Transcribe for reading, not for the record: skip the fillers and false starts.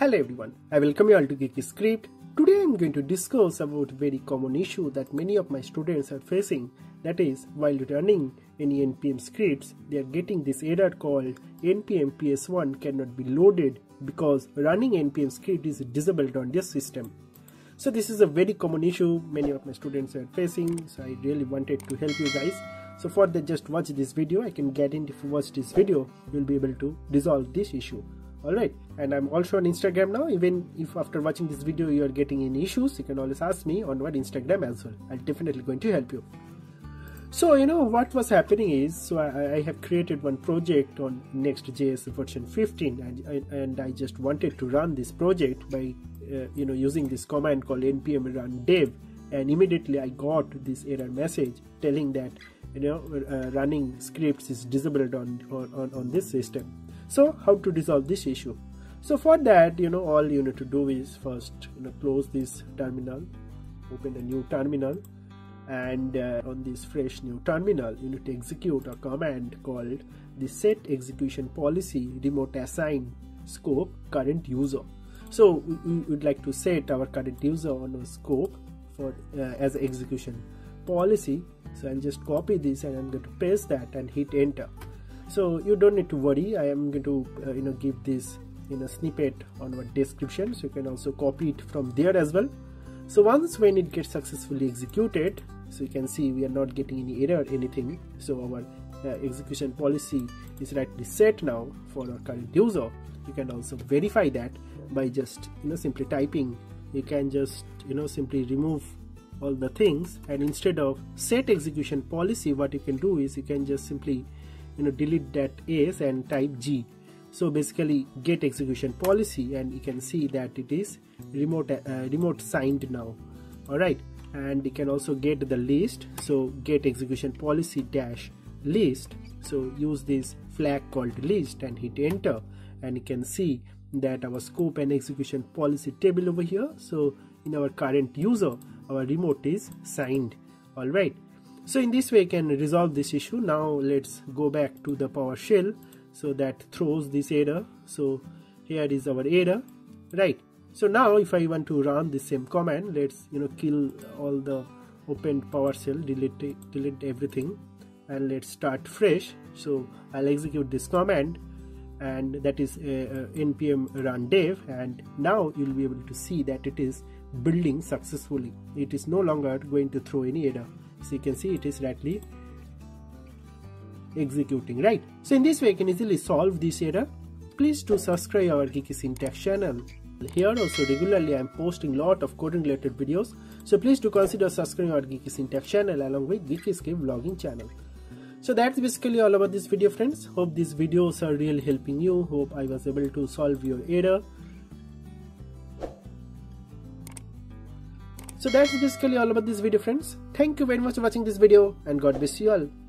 Hello everyone, I welcome you all to Geeky Script. Today I am going to discuss about a very common issue that many of my students are facing. That is, while running any npm scripts, they are getting this error called npm PS1 cannot be loaded because running npm script is disabled on this system. So this is a very common issue many of my students are facing, so I really wanted to help you guys. So for that, just watch this video. I can guarantee if you watch this video, you will be able to resolve this issue. Alright, and I'm also on Instagram now. Even if after watching this video you are getting any issues, you can always ask me on my Instagram as well. I'm definitely going to help you. So what was happening is, so I have created one project on Next.js version 15 and I just wanted to run this project by using this command called npm run dev, and immediately I got this error message telling that running scripts is disabled on this system. So how to resolve this issue? So for that, all you need to do is first close this terminal, open a new terminal, and on this fresh new terminal you need to execute a command called the set-ExecutionPolicy RemoteSigned Scope CurrentUser. So we would like to set our current user on a scope for as an execution policy. So I'll just copy this and I'm going to paste that and hit enter. So you don't need to worry. I am going to give this in a snippet on our description, so you can also copy it from there as well. So once when it gets successfully executed, so you can see we are not getting any error anything. So our execution policy is rightly set now for our current user. You can also verify that by just simply typing. You can just simply remove all the things, and instead of set execution policy, what you can do is you can just simply delete that S and type G. So basically get execution policy, and you can see that it is remote signed now. Alright, and you can also get the list. So get execution policy dash list. So use this flag called list and hit enter, and you can see that our scope and execution policy table over here. So in our current user, our remote is signed. Alright, so in this way you can resolve this issue. Now let's go back to the PowerShell, so that throws this error. So here is our error, right? So now if I want to run the same command, let's kill all the opened PowerShell, delete everything, and let's start fresh. So I'll execute this command, and that is npm run dev, and now you'll be able to see that it is building successfully. It is no longer going to throw any error. So you can see it is rightly executing, right? So in this way you can easily solve this error. Please do subscribe our Geeky Syntax channel. Here also regularly I am posting lot of coding related videos, so please do consider subscribing our Geeky Syntax channel along with Geeky Script vlogging channel. So that's basically all about this video, friends. Hope these videos are really helping you. Hope I was able to solve your error. So that's basically all about this video, friends. Thank you very much for watching this video, and God bless you all.